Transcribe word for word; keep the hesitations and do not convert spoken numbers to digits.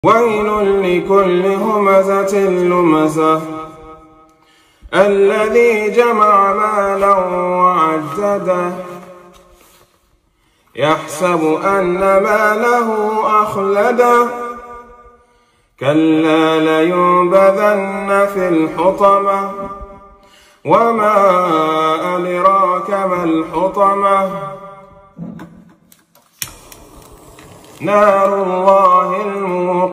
ويل لكل همزة لمزة الذي جمع مالا وعدده يحسب أن ماله أخلده كلا لينبذن في الحطمة وما أدراك ما الحطمة نار الله الموقدة